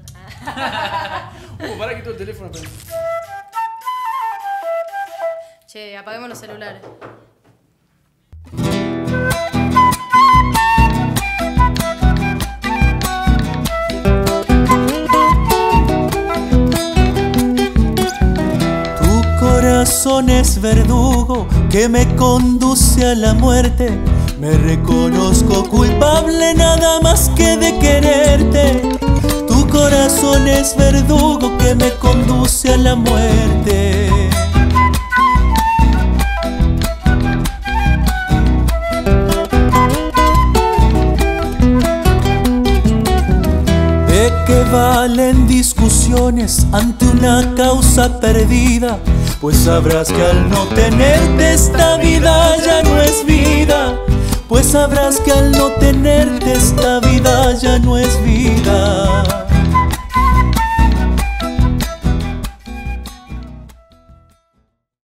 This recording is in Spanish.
perdón. Pará, quito el teléfono. Pero... Che, apaguemos los celulares. Tu corazón es verdugo que me conduce a la muerte. Me reconozco culpable nada más que de quererte. Tu corazón es verdugo que me conduce a la muerte. ¿De qué valen discusiones ante una causa perdida? Pues sabrás que al no tenerte esta vida ya no es vida. Pues sabrás que al no tenerte esta vida ya no es vida.